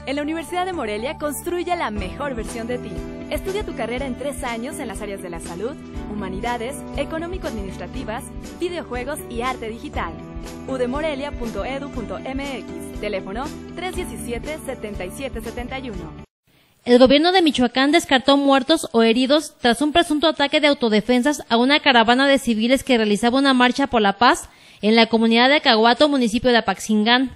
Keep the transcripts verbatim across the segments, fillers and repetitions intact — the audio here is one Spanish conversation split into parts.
En la Universidad de Morelia construye la mejor versión de ti. Estudia tu carrera en tres años en las áreas de la salud, humanidades, económico-administrativas, videojuegos y arte digital. u d morelia punto e d u punto m x, teléfono tres uno siete, siete siete siete uno. El gobierno de Michoacán descartó muertos o heridos tras un presunto ataque de autodefensas a una caravana de civiles que realizaba una marcha por la paz en la comunidad de Acahuato, municipio de Apaxingán.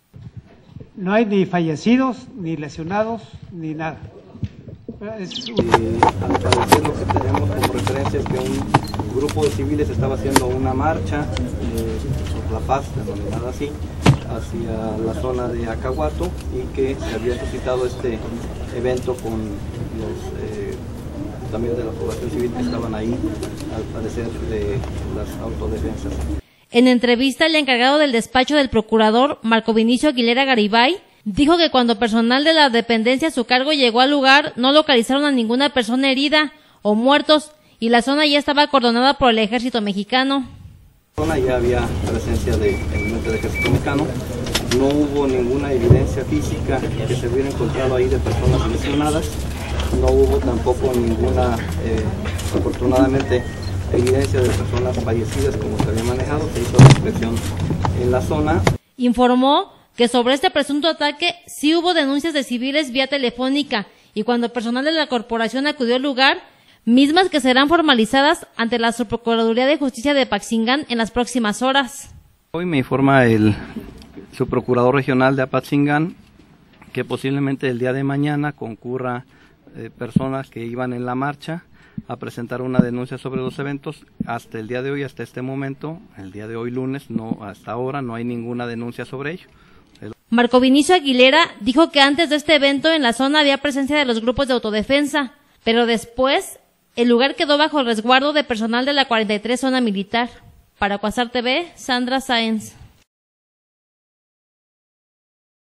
No hay ni fallecidos, ni lesionados, ni nada. Es un... eh, al parecer lo que tenemos como referencia es que un grupo de civiles estaba haciendo una marcha eh, por la paz, denominada así, hacia la zona de Acahuato, y que se había suscitado este evento con los eh, también de la población civil que estaban ahí, al parecer de las autodefensas. En entrevista, el encargado del despacho del procurador, Marco Vinicio Aguilera Garibay, dijo que cuando personal de la dependencia a su cargo llegó al lugar, no localizaron a ninguna persona herida o muertos, y la zona ya estaba acordonada por el ejército mexicano. En la zona ya había presencia de elementos del ejército mexicano, no hubo ninguna evidencia física que se hubiera encontrado ahí de personas lesionadas, no hubo tampoco ninguna, eh, afortunadamente, evidencia de personas fallecidas como se había manejado. Se hizo la inspección en la zona. Informó que sobre este presunto ataque sí hubo denuncias de civiles vía telefónica, y cuando personal de la corporación acudió al lugar, mismas que serán formalizadas ante la Subprocuraduría de Justicia de Apaxingán en las próximas horas. Hoy me informa el subprocurador regional de Apaxingán que posiblemente el día de mañana concurra eh, personas que iban en la marcha a presentar una denuncia sobre los eventos. Hasta el día de hoy, hasta este momento, el día de hoy lunes, no, hasta ahora no hay ninguna denuncia sobre ello. El... Marco Vinicio Aguilera dijo que antes de este evento en la zona había presencia de los grupos de autodefensa, pero después el lugar quedó bajo el resguardo de personal de la cuarenta y tres Zona Militar. Para Cuasar T V, Sandra Sáenz.